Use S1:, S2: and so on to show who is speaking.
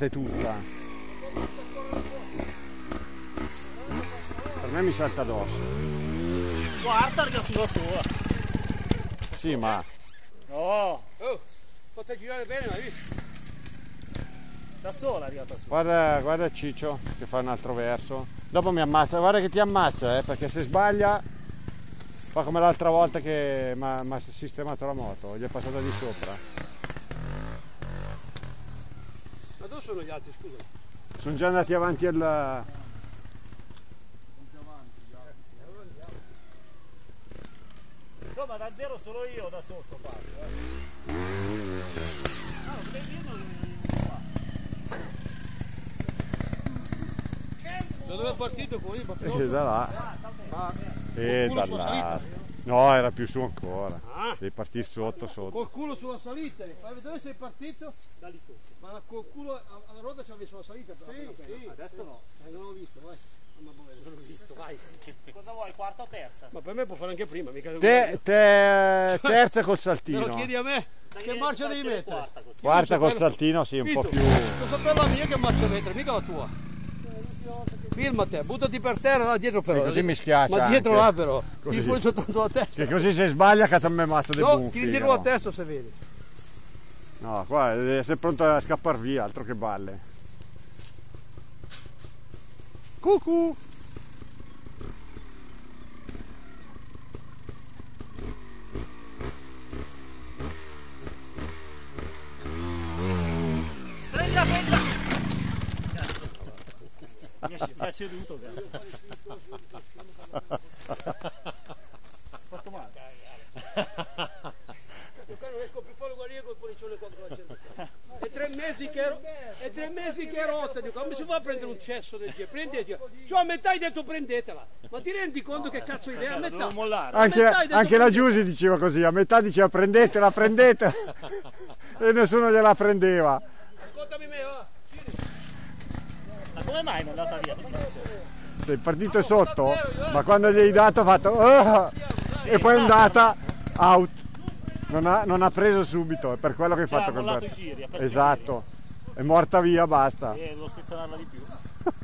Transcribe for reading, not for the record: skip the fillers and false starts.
S1: parte tutta. Per me mi salta addosso.
S2: Guarda che sulla sua.
S1: Sì, ma...
S2: Oh,
S3: Fate girare bene, l'hai visto?
S2: da sola è arrivata su.
S1: Guarda Ciccio che fa un altro verso. Dopo mi ammazza, guarda che ti ammazza, perché se sbaglia fa come l'altra volta che mi ha sistemato la moto, gli è passata di sopra.
S3: Ma dove sono gli altri, scusa?
S1: Sono già andati avanti al...
S2: Insomma, da zero solo io da sotto parto. No, stai dicendo qua.
S3: Da dove è partito poi?
S1: da là. E da là. No, era più su ancora. Devi partire sotto.
S3: Col culo sulla salita, dove sei partito? Da lì sotto. Ma col culo alla ruota c'avevi sulla salita? Sì.
S2: Adesso no.
S3: Non l'ho visto, vai.
S2: Non l'ho visto, vai. Cosa vuoi, quarta o terza?
S3: Ma per me può fare anche prima, mica
S1: Terza col
S3: Me
S1: saltino.
S3: lo chiedi a me? Che marcia devi mettere?
S1: Quarta col saltino, sì, un po' più...
S3: Devo sapere la mia che marcia mettere, mica la tua. Filma te, buttati per terra là dietro però.
S1: Sì, così mi schiaccia.
S3: Ma dietro
S1: anche.
S3: là però.
S1: Così.
S3: Ti fuori soltanto la testa.
S1: Che così se sbaglia cazzo me mazzo dei
S3: No,
S1: buffi.
S3: tiri dietro la testa se vedi.
S1: No, qua deve essere pronto a scappare via, altro che balle. Cucù!
S2: Prendila! Mi è ceduto, fatto male.
S3: Io non riesco più a fare guarire col policione qua con la gente. È 3 mesi che è rotta, dico, come si va a prendere un cesso del genere? Prendetela. Cioè a metà hai detto prendetela. Ma ti rendi conto che cazzo di idea? A metà.
S2: Devo mollare.
S1: Anche la Giusy diceva così, a metà diceva prendetela. E nessuno gliela prendeva.
S3: Ascoltami me, va.
S2: Ma come mai non è andata via?
S1: Sei partito sotto, ma quando gli hai dato ha fatto e poi è andata out. Non ha preso subito, è per quello che hai fatto
S2: ha mollato
S1: quel
S2: i giri,
S1: esatto, è morta via, basta.
S2: E devo stizionarla di più.